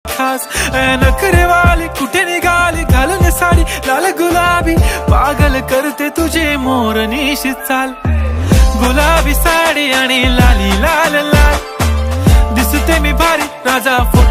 खास नखरेवाली कुठे निघाली घालून साडी लाल गुलाबी पागल करते तुझे मोरनीशी चाल गुलाबी साडी आणि लाली लाल लाल दिसते मी भारी राजा